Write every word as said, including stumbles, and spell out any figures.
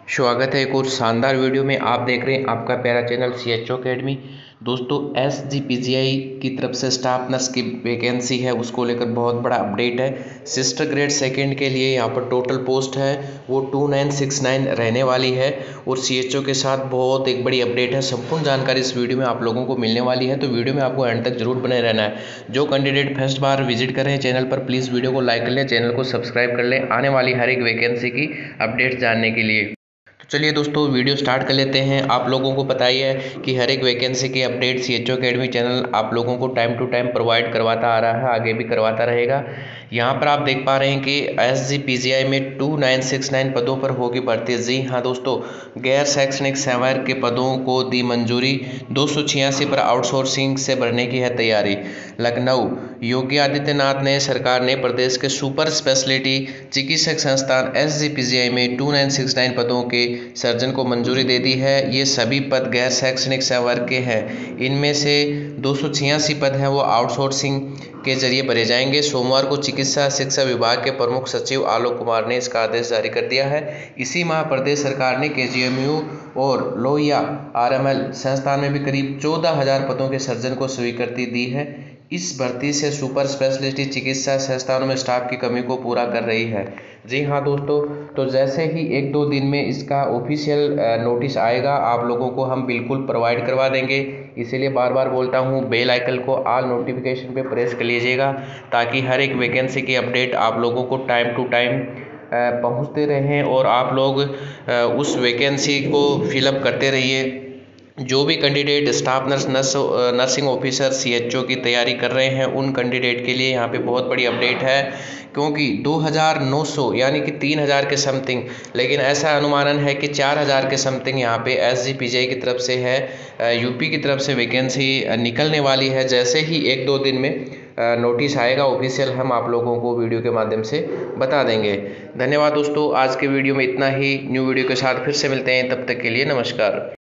स्वागत है एक और शानदार वीडियो में। आप देख रहे हैं आपका प्यारा channel C H O academy. दोस्तों, S G P G I की तरफ से स्टाफ नर्स की वैकेंसी है, उसको लेकर बहुत बड़ा अपडेट है। सिस्टर ग्रेड सेकंड के लिए यहाँ पर टोटल पोस्ट है वो टू नाइन सिक्स नाइन रहने वाली है और सी एच ओ के साथ बहुत एक बड़ी अपडेट है। संपूर्ण जानकारी इस वीडियो में आप लोगों को मिलने वाली है, तो वीडियो में आपको एंड तक जरूर बने रहना है। जो कैंडिडेट फर्स्ट बार विजिट कर रहे हैं चैनल पर, प्लीज़ वीडियो को लाइक कर लें, चैनल को सब्सक्राइब कर लें आने वाली हर एक वैकेंसी की अपडेट जानने के लिए। तो चलिए दोस्तों, वीडियो स्टार्ट कर लेते हैं। आप लोगों को पता ही है कि हर एक वैकेंसी की update C H O academy channel आप लोगों को टाइम टू टाइम प्रोवाइड करवाता आ रहा है, आगे भी करवाता रहेगा। यहाँ पर आप देख पा रहे हैं कि एस जी पी जी आई में टू नाइन सिक्स नाइन पदों पर होगी भर्ती। जी हाँ दोस्तों, गैर शैक्षणिक सेवाएं के पदों को दी मंजूरी। दो सौ छियासी पर आउटसोर्सिंग से भरने की है तैयारी। लखनऊ, योगी आदित्यनाथ ने सरकार ने प्रदेश के सुपर स्पेशलिटी चिकित्सक संस्थान एस जी पी जी आई में टू नाइन सिक्स नाइन पदों के सर्जन को मंजूरी दे दी है। ये सभी पद गैर शैक्षणिक सेवा वर्ग के हैं। इनमें से दो सौ छियासी पद हैं वो आउटसोर्सिंग के जरिए भरे जाएंगे। सोमवार को चिकित्सा शिक्षा विभाग के प्रमुख सचिव आलोक कुमार ने इसका आदेश जारी कर दिया है। इसी माह प्रदेश सरकार ने के जी एम यू और लोहिया आर एम एल संस्थान में भी करीब चौदह हजार पदों के सर्जन को स्वीकृति दी है। इस भर्ती से सुपर स्पेशलिटी चिकित्सा संस्थानों में स्टाफ की कमी को पूरा कर रही है। जी हाँ दोस्तों, तो जैसे ही एक दो दिन में इसका ऑफिशियल नोटिस आएगा आप लोगों को हम बिल्कुल प्रोवाइड करवा देंगे। इसीलिए बार बार बोलता हूँ, बेल आइकन को ऑल नोटिफिकेशन पे प्रेस कर लीजिएगा ताकि हर एक वैकेंसी की अपडेट आप लोगों को टाइम टू टाइम पहुँचते रहें और आप लोग उस वैकेंसी को फिलअप करते रहिए। जो भी candidate staff nurse nurse nursing officer C H O की तैयारी कर रहे हैं उन कैंडिडेट के लिए यहाँ पे बहुत बड़ी अपडेट है, क्योंकि दो हज़ार नौ सौ यानी कि तीन हज़ार के समथिंग, लेकिन ऐसा अनुमानन है कि चार हज़ार के समथिंग यहाँ पे S G P G I की तरफ से है, यूपी की तरफ से वैकेंसी निकलने वाली है। जैसे ही एक दो दिन में नोटिस आएगा ऑफिशियल, हम आप लोगों को वीडियो के माध्यम से बता देंगे। धन्यवाद दोस्तों, आज के वीडियो में इतना ही। न्यू वीडियो के साथ फिर से मिलते हैं, तब तक के लिए नमस्कार।